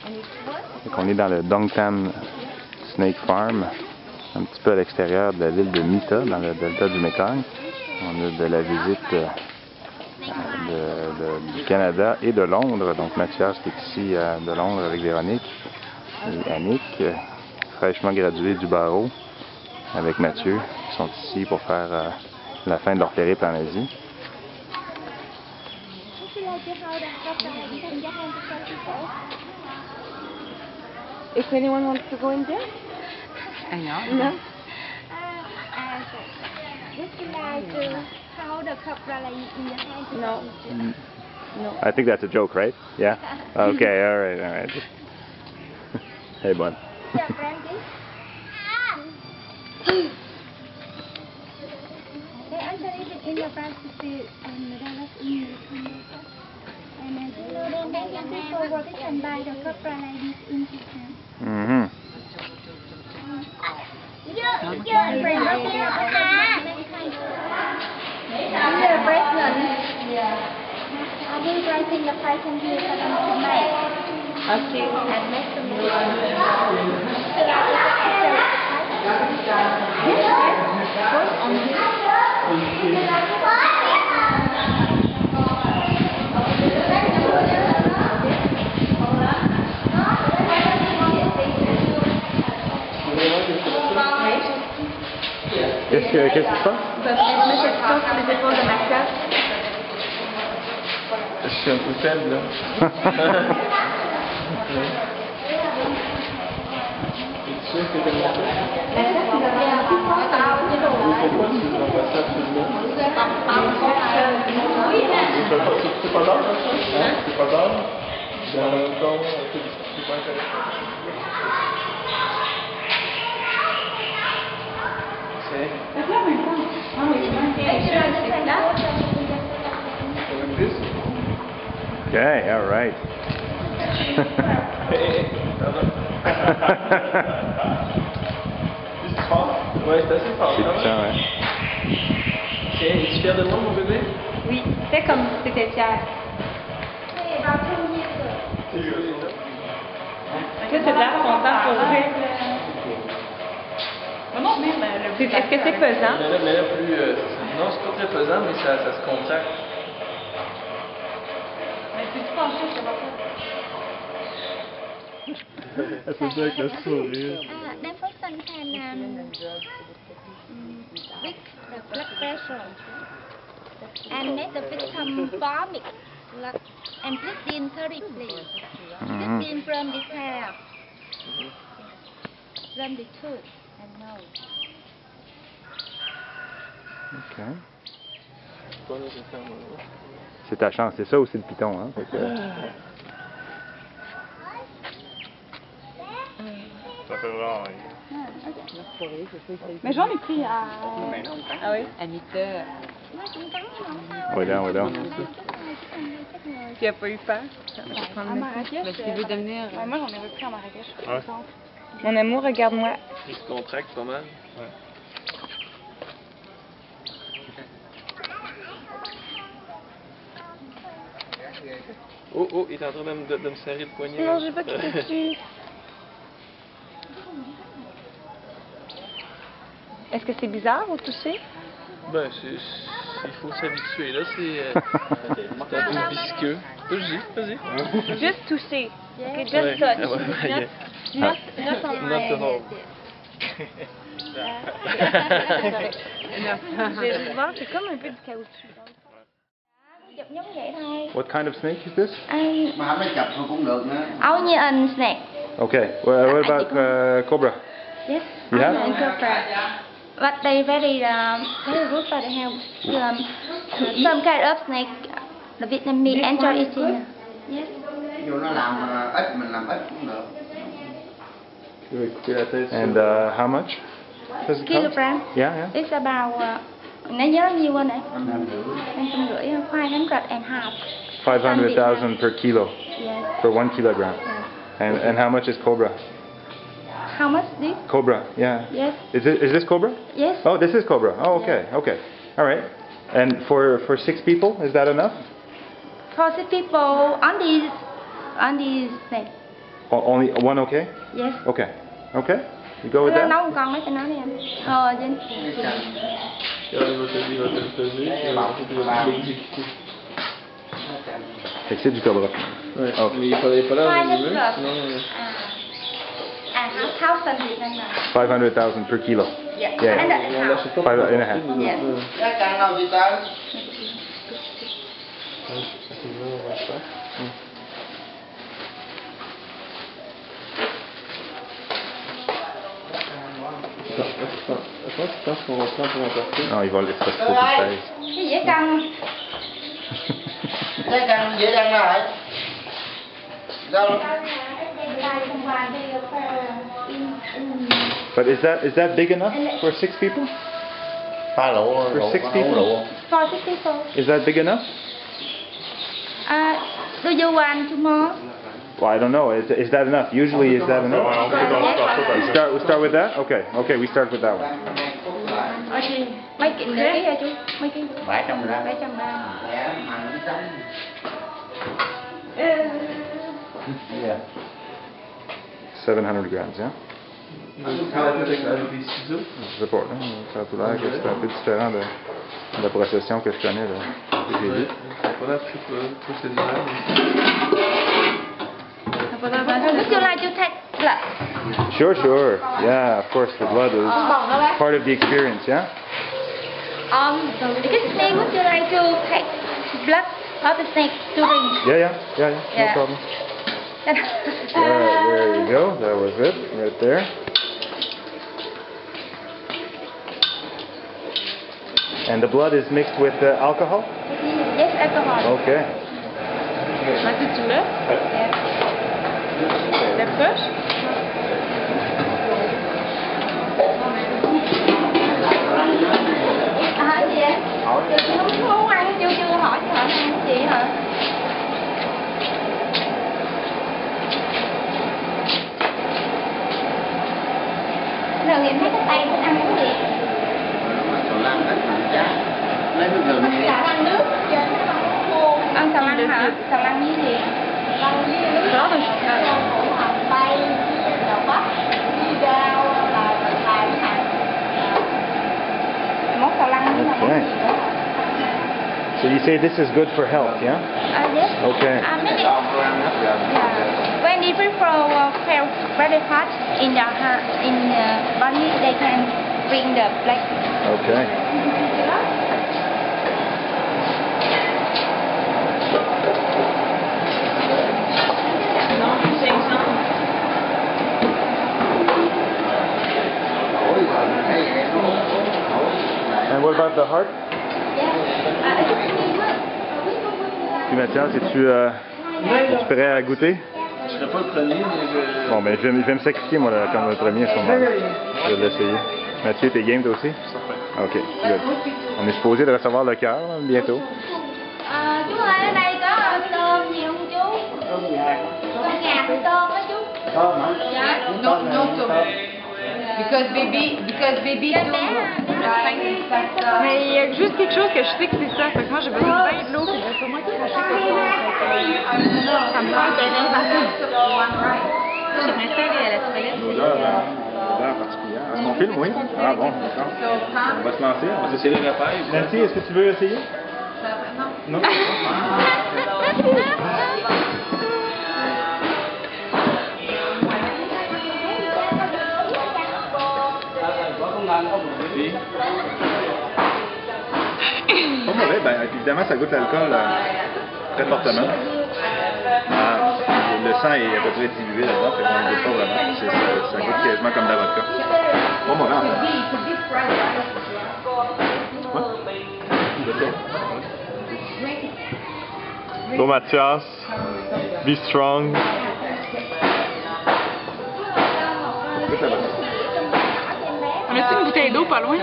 Donc on est dans le Dongtan Snake Farm, un petit peu à l'extérieur de la ville de Mita, dans le delta du Mekong. On a de la visite du Canada et de Londres. Donc Mathias qui est ici de Londres avec Véronique et Annick, fraîchement gradués du barreau avec Mathieu, qui sont ici pour faire la fin de leur périple en Asie. If anyone wants to go in there? I know. No. Would you like to hold the cobra like in your hand? No. No. I think that's a joke, right? Yeah? Okay, alright. Hey, bud. Yeah, Brandy. They actually live in your privacy and they live in your community. And then people work can buy the cobra like this in Japan. Mm-hmm. I will writing the price and here for them to make. Okay. And make them Qu'est-ce qui se passe? Mettre cette sauce sur les épaules de Mathias. Je suis un peu faible là. Es-tu sûr que t'es monté? Pourquoi tu ne vois pas ça absolument? C'est pas d'âge, ça? C'est pas d'âge? Dans le même temps, c'est pas intéressant. Okay, alright. C'est fort? Ouais, c'est assez fort. C'est puissant, ouais. Tiens, es-tu fier de moi, mon bébé? Oui, fais comme si t'étais fière. C'est joli, là. Est-ce que c'est de l'air content pour lui? Non, mais est-ce que c'est pesant? Mais là plus... non, c'est pas très pesant, mais ça se contracte. Mais peux-tu pencher, je sais pas Elle fait ça avec le sourire. That person can weak the blood pressure and make the become vomit and bleeding terribly. Bleeding from the hair, from the tooth and nose. Ok. Pas nécessairement. C'est ta chance, c'est ça aussi le piton, hein? Fait que... Ça fait vraiment Mais j'en ai pris à... Ah oui? Anita, Oui, donc. Qui a pas eu peur? À Marrakech? parce qu'il veut devenir... Moi, j'en ai repris à Marrakech. Ouais. Mon amour, regarde-moi. Il se contracte pas mal. Ouais. Oh, il est en train de me serrer le poignet. Non, j'ai pas quitté dessus. Est-ce que c'est bizarre au toucher? Ben, il faut s'habituer, là, c'est un peu visqueux. Vas-y. Juste toucher. Ok, just Ouais. touch. Ah ouais, Not on Not to my... hold. Je vais juste voir, c'est comme un peu du caoutchouc. Chụp giống vậy thôi. What kind of snake is this? Mà không chập thôi cũng được nữa. Onion snake. Okay, well, what about cobra? Yes. You have? Onion cobra. But they very good for the health. Some kind of snake, the Vietnamese enjoy eating. Yes. Dù nó làm ít mình làm ít cũng được. And how much does it cost? Kilogram. Yeah. It's about. Nãy nhớ nhiêu anh ạ? 550. 500,000 per kilo, Yes. for 1 kilogram. Yes. And how much is cobra? How much this? Cobra, yeah. Yes. Is this cobra? Yes. Oh, this is cobra. Oh, okay, okay. All right. And for 6 people, is that enough? For the people on this snake. Only one okay? Yes. Okay. Okay. You go with Nó that? nấu một con mấy cái nói đi anh. Trên. Fait que c'est du Cobra. Ouais. Oh. Mais il fallait pas là au Minus début, plus. sinon... Half Việt Nam đồng. 500,000 per kilo. Yeah. Yeah. And On half. l'achète pas. 5.5. Yes. Cái căn nào chị tới? Attends, tu penses qu'on reprend pour emporter? Non, il va le faire trop de Cái dĩa căng. Cái căn dễ đăng lại. Đâu? But is that big enough for 6 people? Pha lụa. For 6 people? For 6 people. Is that big enough? Do you want two more? Well, I don't know. Is that enough? Usually, is that enough? We start with that. Okay. Okay, we start with that one. Okay. Mấy kiện nữa hả chú? Mấy kiện. 700 gram. 700 gram. Dạ, ăn cái Yeah. 700 grams, yeah? Je sais pas, là. Ça a tout l'air que c'est un peu différent de la procession que je connais, là. Que j'ai vu. C'est pas là procédural. Would you like to take blood? Sure. Yeah, of course, the blood is part of the experience, yeah? Because snake, would you like to take blood of the snake to drink? Yeah. No Yeah. problem. There you go. That was it, right there. And the blood is mixed with alcohol? Yes, alcohol. Okay. Là tu tu là? La poche? Hả chị ạ? Chị không muốn ăn chưa hỏi chị hả? Chị hả? Rồi em thấy cái tay ăn cái gì? Còn làm cách làm chá. Lấy nước gừng đi. Ăn nước chứ. Ăn xà lăng hả? Xà lăng với gì? Lăng với nước. Đó rồi. Tay, đầu bắp, đi rau là xài với hạt. Món xà lăng với là món gì nữa? So you say this is good for health, yeah? Yes. Okay. Maybe. Yeah. When people feel very hot in the body, they can bring the black. Okay. And what about the heart? Puis Mathias, es-tu prêt à goûter? Je serais pas le premier, mais je... Bon, ben je vais me sacrifier moi là, comme le premier sûrement. Je vais l'essayer. Mathieu, t'es game toi aussi? Ok, good. On est supposé de recevoir le cœur là, bientôt. Chú ơi, ở đây có tôm gì không chú? Tôm gà với tôm á chú. Tôm hả? Dạ. No too. Because baby Mais il y a juste quelque chose que je sais que c'est ça. Fait que moi j'ai besoin de bain de l'eau. Puis c'est moi qui vais chercher quelque chose. Ça me prend un terrain partout. Je m'installe à la toilette. L'odeur particulière. Est-ce qu'on filme, oui? Ah bon, d'accord. On va se lancer. On va C'est les repères. Nancy, est-ce que tu veux essayer? Non. Pas mauvais, ben évidemment ça goûte l'alcool très fortement. Le sang est à peu près dilué là-dedans, fait qu'on ne goûte pas vraiment. Ça goûte quasiment comme de la vodka. Pas mauvais en fait. Go Mathias. Be strong. On a-tu une bouteille d'eau pas loin?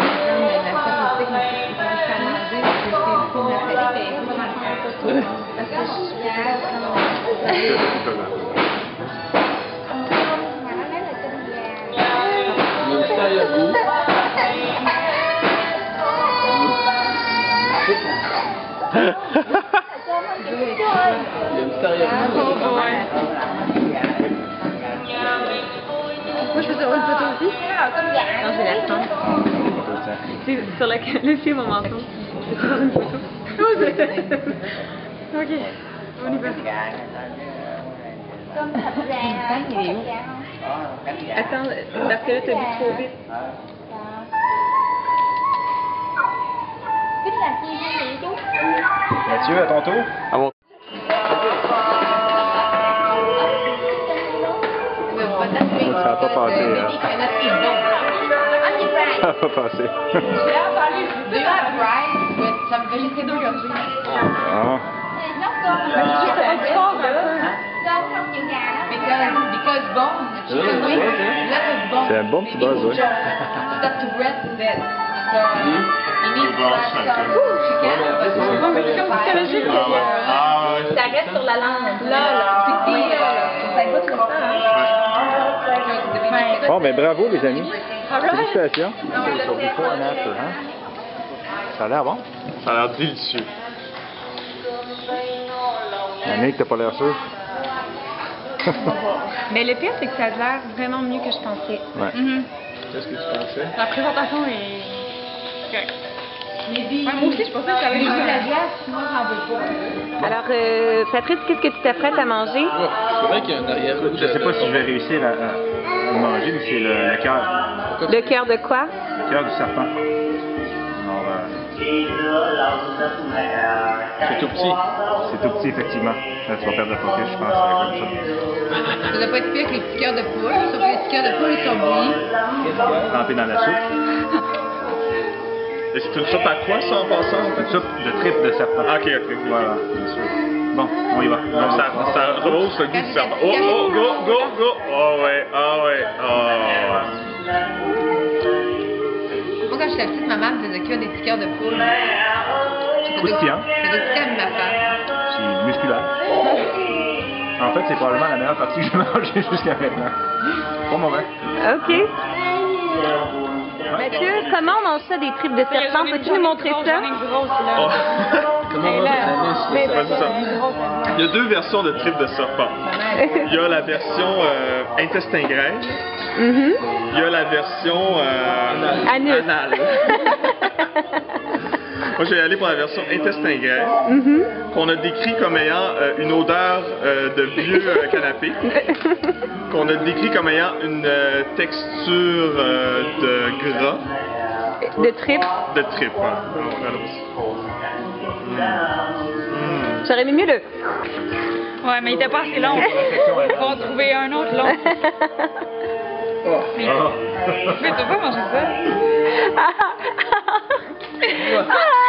sur le film au menton. C'est pas une photo. Ok, on y va. Cơm thịt gà, có thịt gà không? Attends, parce que là t'as vu trop vite. Thích làm chi hay gì chú? Mathieu, à ton tour. À mon Ça va pas passer. Baby cannot eat both. Ça va pas passer. Do you have rice with some vegetable or something? Ah. Nấu cơm mà Tu sais pas du fort, là. cơm không chịu gà đó. Because bone, the chicken wing, lots of bone. C'est un bon petit buzz, ouais. Stuff to rest a bit. So you need to have some chicken. Ouais, mais c'est comme psychologique. Ça reste sur la langue. Là, puis ça goûte comme ça. Bon, ben bravo les amis. Alright. Félicitations. Sur before and after, hein? Ça a l'air bon. Ça a l'air délicieux. Annick, t'as pas l'air sûr? Mais le pire, c'est que ça a l'air vraiment mieux que je pensais. Ouais. Qu'est-ce que tu pensais? La présentation est correcte. Moi aussi, je pensais que ça allait être Alors, Patrice, qu'est-ce que tu t'apprêtes à manger? C'est vrai qu'il y a un arrière-goût. Je sais pas si je vais réussir à le manger, mais c'est le cœur. Le cœur de quoi? Le cœur du serpent. Alors, C'est tout petit. c'est tout petit, effectivement. Là, tu vas perdre le focus, je pense, avec comme ça. Ça doit pas être pire que les petits cœurs de poule, sauf que les petits cœurs de poule, ils sont bouillis. Trempé dans la soupe. Et c'est une soupe à quoi, ça, en passant? Une soupe de tripes de serpent. Ah, ok. Voilà, bien sûr. Bon, on y va. Donc, ça rehausse le goût du serpent. Oh, go! Oh, ouais, Moi, quand j'étais petite, ma maman me faisait cuire des petits cœurs de poule. Croustillant. C'était comme ma femme. C'est musculaire. En fait, c'est probablement la meilleure partie que j'ai mangée jusqu'à maintenant. Pas mauvais. OK. Mathieu, comment on mange ça, des tripes de serpent? Peux-tu nous montrer ça? Oh. Comment on va c'est ça. Il y a deux versions de tripes de serpent. Il y a la version intestin grêle. Mhm. Il y a la version Anus. anale. Moi, je vais aller pour la version intestin grêle, Mhm. qu'on a décrit comme ayant une odeur de vieux canapé, qu'on a décrit comme ayant une texture de gras, De tripes. de tripes. Voilà. Allons-y. J'aurais aimé mieux le... Ouais, mais il était pas assez long. On va en trouver un autre long. Mais tu peux pas manger ça. Ah!